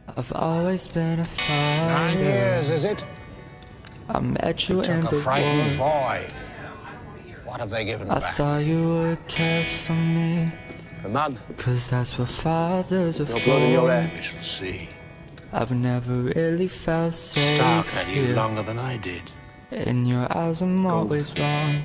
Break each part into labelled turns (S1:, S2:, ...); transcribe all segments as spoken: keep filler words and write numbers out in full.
S1: I've always been a fighter.
S2: Nine years, is it?
S1: I met you, you in
S2: took
S1: the
S2: a frightened
S1: war.
S2: boy. What have they given
S1: I
S2: back?
S1: thought you would care for me,
S2: A man.
S1: cause that's what fathers are
S2: Your
S1: for.
S2: blood in your hair. We shall see.
S1: I've never really felt safe
S2: Stark had you
S1: here.
S2: longer than I did.
S1: In your eyes I'm always wrong.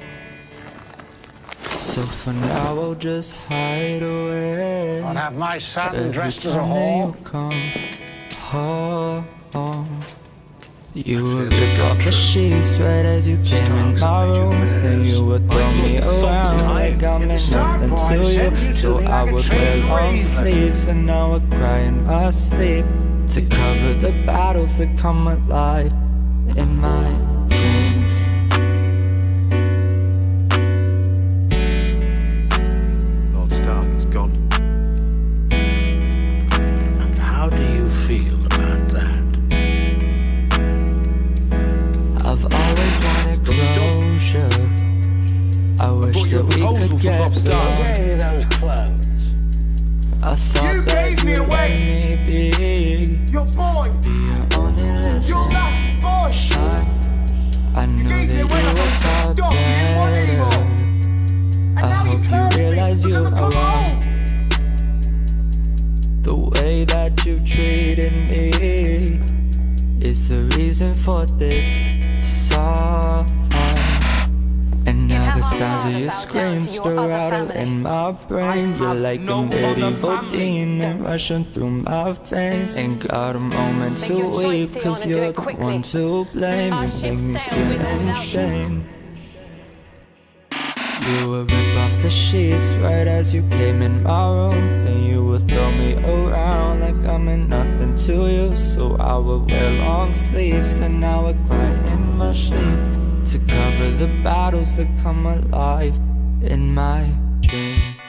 S1: So for now I'll just hide away.
S2: I'd have my son
S1: Every
S2: dressed as a
S1: time
S2: whore.
S1: you come home, you would rip off the sheets right as you came in my room. And you would throw me around like I meant nothing to you. So I would wear long sleeves and I would cry in my sleep to cover the battles that come alive in my dreams.
S2: Lord Stark is gone. And how do you feel about that?
S1: I've always wanted closure. I wish that we could get
S2: Who
S1: along.
S2: gave you those clothes?
S1: I thought
S3: You
S1: that
S3: gave me
S1: you
S3: away.
S1: let me be,
S3: Your boy,
S1: be your only
S3: your
S1: living
S3: last boy.
S1: shine. I knew
S3: gave
S1: that
S3: me
S1: you
S3: away like
S1: were
S3: a
S1: far
S3: dog, you didn't want
S1: better.
S3: anymore. And
S1: I
S3: now you
S1: hope you
S3: curse me
S1: realize you
S3: because I
S1: are
S3: come
S1: wrong.
S3: home.
S1: The way that you treated me is the reason for this song. And now the sounds of your screams still rattle in my brain. You're like a medieval demon rushing through my veins. Ain't got a moment to weep, cause you're the one to blame. You make me feel insane. You would rip off the sheets right as you came in my room. Then you would throw me around like I meant nothing to you. So I would wear long sleeves and I would cry in my sleep to cover the battles that come alive in my dreams.